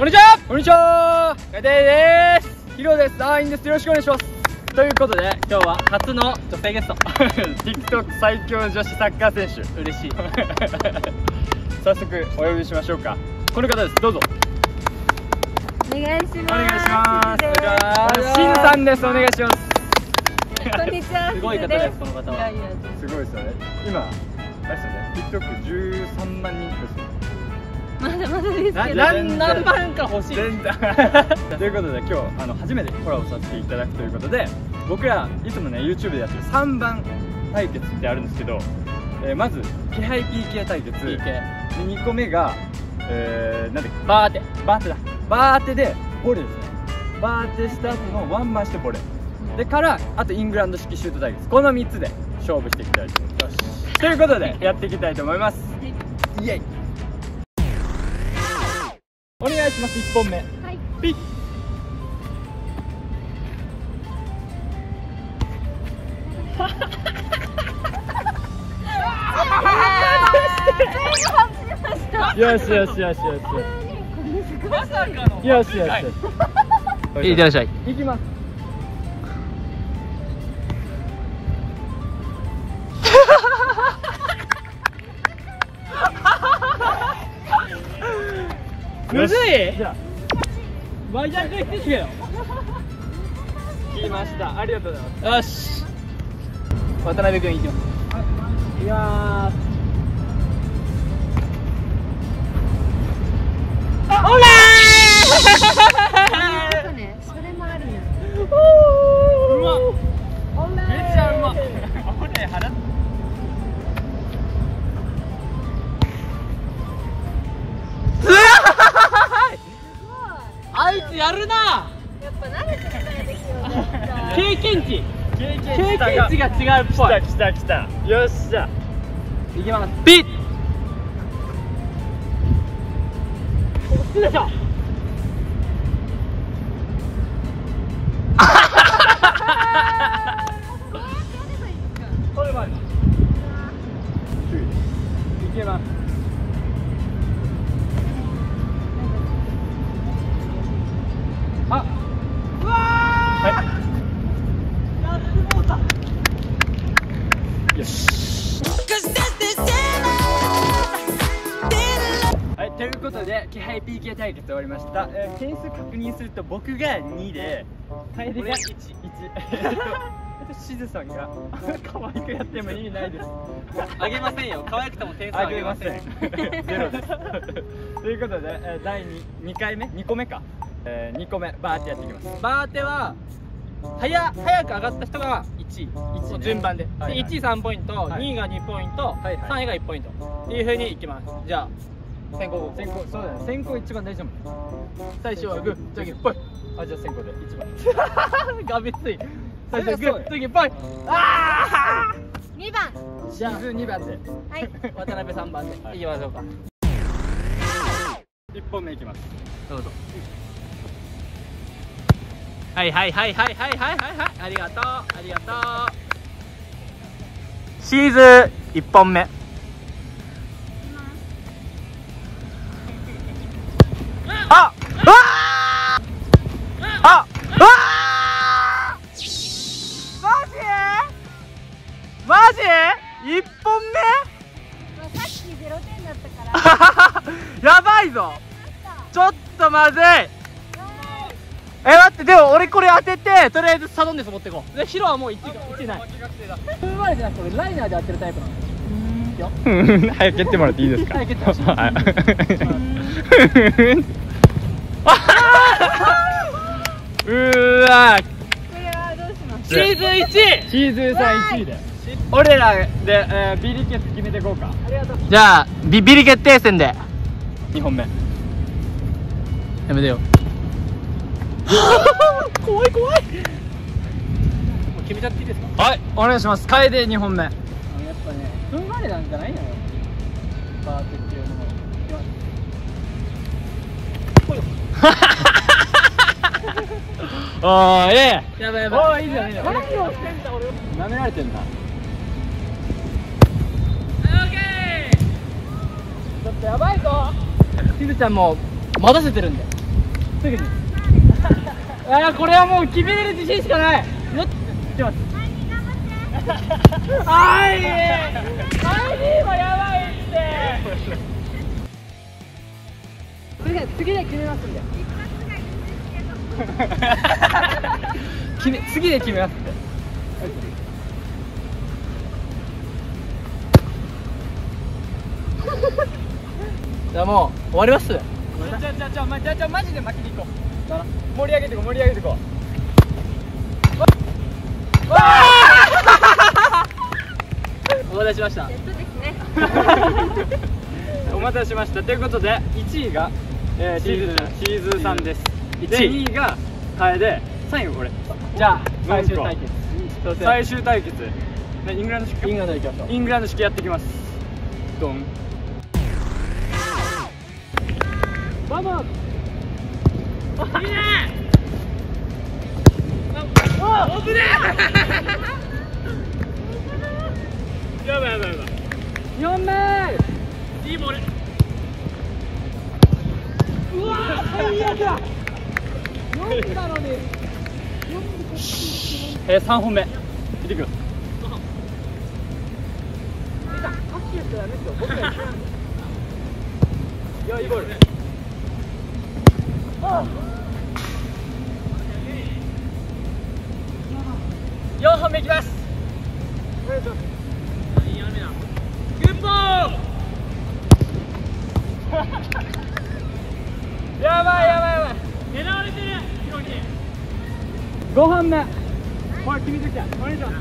こんにちは。こんにちは。かてです。ヒロです。いいんです。よろしくお願いします。ということで今日は初の女性ゲストTikTok 最強女子サッカー選手。嬉しい早速お呼びしましょうか。この方です。どうぞお願いします。 お願いします。しんさんです。お願いします。 こんにちは。 すごい方です。この方はすごいですよね。今あれですよね、 TikTok13万人ですね。 まだまだですけど、 何万か欲しいということで今日初めてコラボさせていただくということで、僕らいつもね YouTube でやってる3番対決ってあるんですけど、まず気配 PK 対決で、2個目がなんだっけ、バーテでボレですね。バーテした後のワンマンしてボレでからあとイングランド式シュート対決、この3つで勝負していきたいと思います。ということでやっていきたいと思います。イエイ。お願いします。1本目、はい、ピッよしよしよしよしよし。まさかのよしよしよし。いってらっしゃい。行きます。むずい。じゃあマイジャンが言ってきてよ。聞きました。ありがとうございます。よし、渡辺君いきます。いやー、あ、オラーね、それもあるよ。 うまっ、めっちゃうまっ。オラー払っあいつやるな。 やっぱ慣れてないですよね。 経験値が違うっぽい。来た。よっしゃ、いきます。ピッ。こっちでしょ。取ればいい。いけます。あ、うわー、はい、やってもうた。よし。はい、ということで気配 PK 対決終わりました。点数確認すると僕が2で楓が1。しずさんが可愛くやっても意味ないです。あげませんよ。可愛くても点数あげません。ゼロです。ということで、第2回目2個目か。2個目バーってやっていきます。バーテは早く上がった人が1位、順番で、1位3ポイント、2位が2ポイント、3位が1ポイントっていうふうにいきます。じゃあ先行、そうだね、先行一番大事だもん。最初はグーじゃんけんぽい。あ、じゃあ先行で1番がめつい。最初はグーじゃんけんぽい。ああ、 2番。 じゃあ2番で、 はい、 渡辺3番でいきましょうか。1本目いきます。どうぞ。はい、ありがとう。シーズ1本目。あ、マジ ?1 本目？ さっき0点だったからやばいぞ。ちょっとまずい。待って、でも俺これ当ててとりあえずサドンデス持ってこう。でヒロはもう1ない。ふんわりじゃなくて俺ライナーで当てるタイプなの。早く蹴ってもらっていいですか。早く蹴ってほしい。うーわー、 これはどうします？ シーズン1位。シーズン3 1位で俺らで、ビリ決決めていこうか。じゃあビリ決定戦で2本目。やめてよ。怖い。もう決めちゃっていいですか？はい、お願いします。楓2本目。やっぱね、ふんわりなんじゃないのよ、バーテっていうのも。ああ、やばい。おー、いいじゃん。何をしてんだ俺。舐められてんだ。ちょっとやばいぞ。しずちゃんも待たせてるんで。 すぐにこれはもう決めれる自信しかない。もっと来ます。アイリーもやばいって。次で決めますんで。次で決めますんで。じゃあもう終わります。じゃあマジで負けに行こう。盛り上げていこう盛り上げていこう。お待たせしました。お待たせしました。ということで1位がシーズさんです。で2位が楓、3位がこれ。じゃあ最終対決。イングランド式。イングランド行きましょう。イングランド式やっていきます。ドン。バモン。いいね。お危ねえ。やばい。4名。いいボール。うわ最悪だ。4だのに。3本目。見てください。いやいいボール。4本目いきます。グッボーやばい狙われてる。5本目これ決めてきた。お願いします。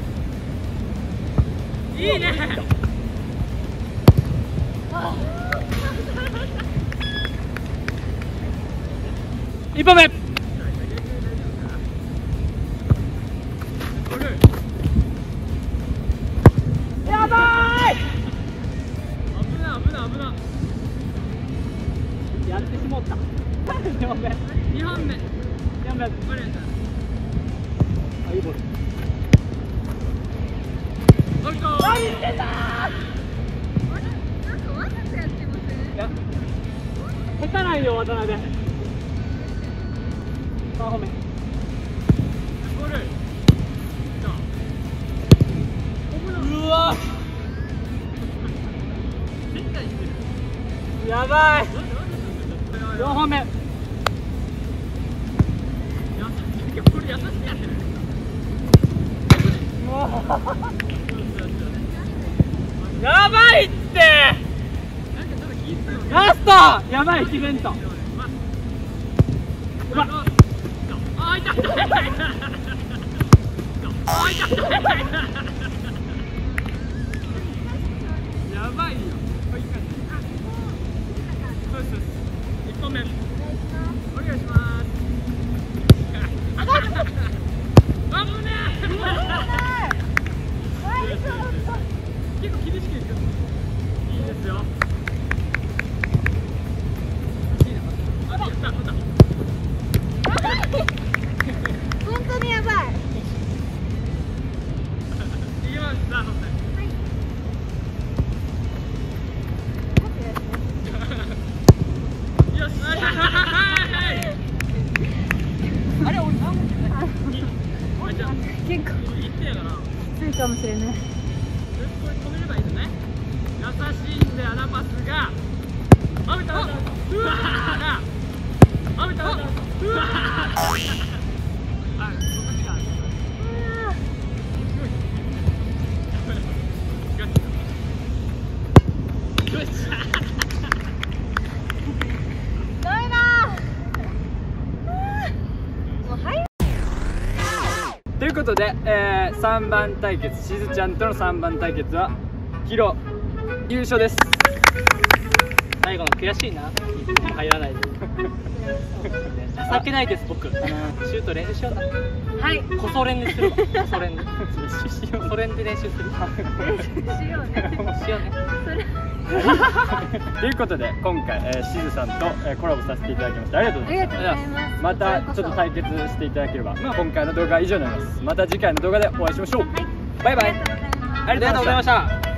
いいね。1本目やばい。危なやってしもった。2本目4本目いいボール。何してんだ下手ないよ渡辺。3本目うわやばい。4本目やばいって。ラストやばい決めんと。うわあ痛いやばいよ。1本目お願いします。危ねえ。結構厳しくいく。いいですよ。 本当にやばい。 いきます。さあ、本題。よし。あれ、俺何本結構言ってやから。 きついかもしれない。 これ止めればいいのね。優しいんだよなパスが。アウト。うわアウト。うわということで、3番対決、しずちゃんとの3番対決はヒロ優勝です。最後の悔しいな、入らないで。情けないです僕。シュート練習しような。はい。こそ練にするわ。こそ練で。それで練習する。しようね。それ。ということで今回しずさんとコラボさせていただきました。ありがとうございます。またちょっと対決していただければ、今回の動画は以上になります。また次回の動画でお会いしましょう。バイバイ。ありがとうございました。